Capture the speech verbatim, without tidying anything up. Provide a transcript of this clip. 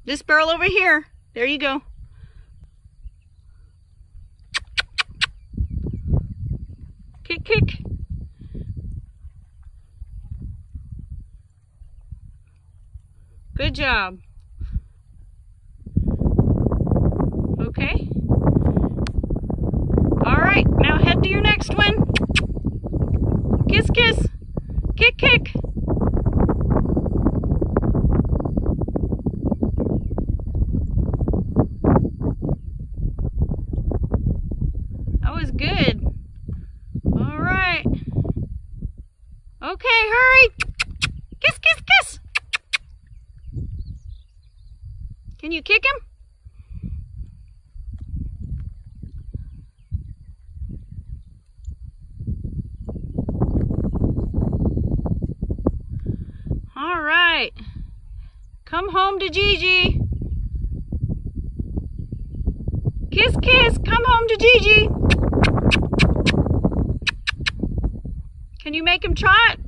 This barrel over here. There you go. Kick, kick. Good job. Okay. All right, now head to your next one. Kiss, kiss. Kick, kick. That was good. All right. Okay, hurry. Kiss, kiss, kiss. Can you kick him? All right. Come home to Gigi. Kiss, kiss. Come home to Gigi. Can you make him trot?